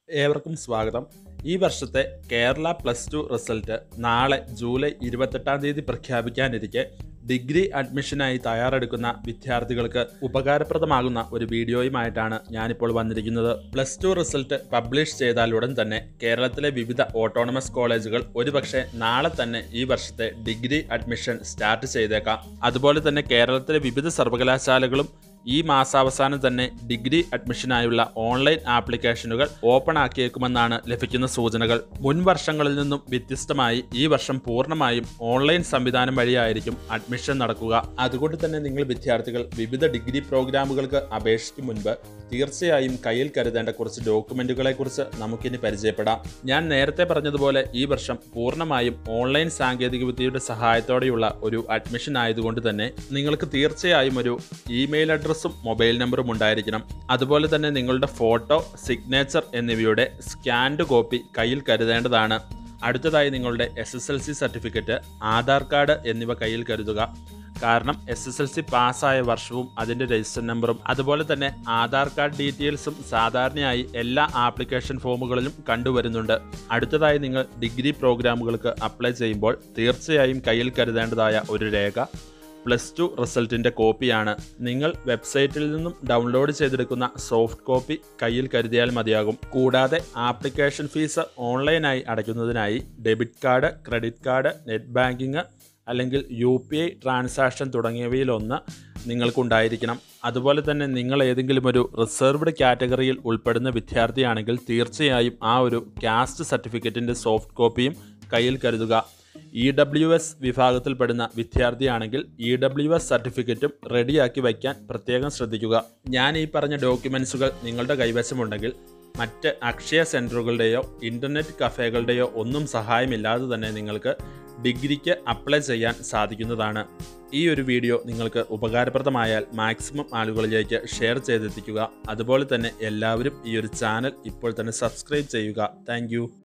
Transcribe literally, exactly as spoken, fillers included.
ഏവർക്കും സ്വാഗതം. ഈ വർഷത്തെ കേരള പ്ലസ് ടു റിസൾട്ട് നാളെ ജൂലൈ ഇരുപത്തെട്ടാം തീയതി പ്രഖ്യാപിക്കാനിരിക്കെ ഡിഗ്രി അഡ്മിഷനായി തയ്യാറെടുക്കുന്ന വിദ്യാർത്ഥികൾക്ക് ഉപകാരപ്രദമാകുന്ന ഒരു വീഡിയോയുമായിട്ടാണ് ഞാനിപ്പോൾ വന്നിരിക്കുന്നത്. പ്ലസ് ടു റിസൾട്ട് പബ്ലിഷ് ചെയ്താലുടൻ തന്നെ കേരളത്തിലെ വിവിധ ഓട്ടോണമസ് കോളേജുകൾ ഒരുപക്ഷെ നാളെ തന്നെ ഈ വർഷത്തെ ഡിഗ്രി അഡ്മിഷൻ സ്റ്റാർട്ട് ചെയ്തേക്കാം. അതുപോലെ തന്നെ കേരളത്തിലെ വിവിധ സർവകലാശാലകളും ഈ മാസാവസാനം തന്നെ ഡിഗ്രി അഡ്മിഷനായുള്ള ഓൺലൈൻ ആപ്ലിക്കേഷനുകൾ ഓപ്പൺ ആക്കിയേക്കുമെന്നാണ് ലഭിക്കുന്ന സൂചനകൾ. മുൻ വർഷങ്ങളിൽ നിന്നും വ്യത്യസ്തമായി ഈ വർഷം പൂർണ്ണമായും ഓൺലൈൻ സംവിധാനം വഴിയായിരിക്കും അഡ്മിഷൻ നടക്കുക. അതുകൊണ്ട് തന്നെ നിങ്ങൾ വിദ്യാർത്ഥികൾ വിവിധ ഡിഗ്രി പ്രോഗ്രാമുകൾക്ക് അപേക്ഷിക്കും മുൻപ് തീർച്ചയായും കയ്യിൽ കരുതേണ്ട കുറച്ച് ഡോക്യുമെന്റുകളെ കുറിച്ച് നമുക്കിനി പരിചയപ്പെടാം. ഞാൻ നേരത്തെ പറഞ്ഞതുപോലെ ഈ വർഷം പൂർണ്ണമായും ഓൺലൈൻ സാങ്കേതികവിദ്യയുടെ സഹായത്തോടെയുള്ള ഒരു അഡ്മിഷൻ ആയതുകൊണ്ട് തന്നെ നിങ്ങൾക്ക് തീർച്ചയായും ഒരു ഇമെയിൽ അഡ്രസ് മൊബൈൽ നമ്പറും ഉണ്ടായിരിക്കണം. അതുപോലെ തന്നെ നിങ്ങളുടെ ഫോട്ടോ, സിഗ്നേച്ചർ എന്നിവയുടെ സ്കാൻഡ് കോപ്പി കയ്യിൽ കരുതേണ്ടതാണ്. അടുത്തതായി നിങ്ങളുടെ S S L C certificate, Aadhaar card എന്നിവ കയ്യിൽ കരുതുക. കാരണം എസ് എസ് എൽ സി പാസ്സായ വർഷവും അതിൻ്റെ രജിസ്റ്റർ നമ്പറും അതുപോലെ തന്നെ ആധാർ കാർഡ് ഡീറ്റെയിൽസും സാധാരണയായി എല്ലാ ആപ്ലിക്കേഷൻ ഫോമുകളിലും കണ്ടുവരുന്നുണ്ട്. അടുത്തതായി നിങ്ങൾ ഡിഗ്രി പ്രോഗ്രാമുകൾക്ക് അപ്ലൈ ചെയ്യുമ്പോൾ തീർച്ചയായും കയ്യിൽ കരുതേണ്ടതായ ഒരു രേഖ പ്ലസ് ടു റിസൾട്ടിൻ്റെ കോപ്പിയാണ്. നിങ്ങൾ വെബ്സൈറ്റിൽ നിന്നും ഡൗൺലോഡ് ചെയ്തെടുക്കുന്ന സോഫ്റ്റ് കോപ്പി കയ്യിൽ കരുതിയാൽ മതിയാകും. കൂടാതെ ആപ്ലിക്കേഷൻ ഫീസ് ഓൺലൈനായി അടയ്ക്കുന്നതിനായി debit card, credit card, net banking അല്ലെങ്കിൽ യു പി ഐ ട്രാൻസാക്ഷൻ തുടങ്ങിയവയിലൊന്ന് നിങ്ങൾക്കുണ്ടായിരിക്കണം. അതുപോലെ തന്നെ നിങ്ങൾ ഏതെങ്കിലും ഒരു റിസർവ്ഡ് കാറ്റഗറിയിൽ ഉൾപ്പെടുന്ന വിദ്യാർത്ഥിയാണെങ്കിൽ തീർച്ചയായും ആ ഒരു കാസ്റ്റ് സർട്ടിഫിക്കറ്റിൻ്റെ സോഫ്റ്റ് കോപ്പിയും കയ്യിൽ കരുതുക. ഇ ഡബ്ല്യു എസ് വിഭാഗത്തിൽപ്പെടുന്ന വിദ്യാർത്ഥിയാണെങ്കിൽ ഇ ഡബ്ല്യു എസ് സർട്ടിഫിക്കറ്റും റെഡിയാക്കി വയ്ക്കാൻ പ്രത്യേകം ശ്രദ്ധിക്കുക. ഞാൻ ഈ പറഞ്ഞ ഡോക്യുമെൻസുകൾ നിങ്ങളുടെ കൈവശമുണ്ടെങ്കിൽ മറ്റ് അക്ഷയ സെൻറ്ററുകളുടെയോ ഇൻ്റർനെറ്റ് കഫേകളുടെയോ ഒന്നും സഹായമില്ലാതെ തന്നെ നിങ്ങൾക്ക് ഡിഗ്രിക്ക് അപ്ലൈ ചെയ്യാൻ സാധിക്കുന്നതാണ്. ഈ ഒരു വീഡിയോ നിങ്ങൾക്ക് ഉപകാരപ്രദമായാൽ മാക്സിമം ആളുകളിലേക്ക് ഷെയർ ചെയ്തെത്തിക്കുക. അതുപോലെ തന്നെ എല്ലാവരും ഈ ഒരു ചാനൽ ഇപ്പോൾ തന്നെ സബ്സ്ക്രൈബ് ചെയ്യുക. താങ്ക്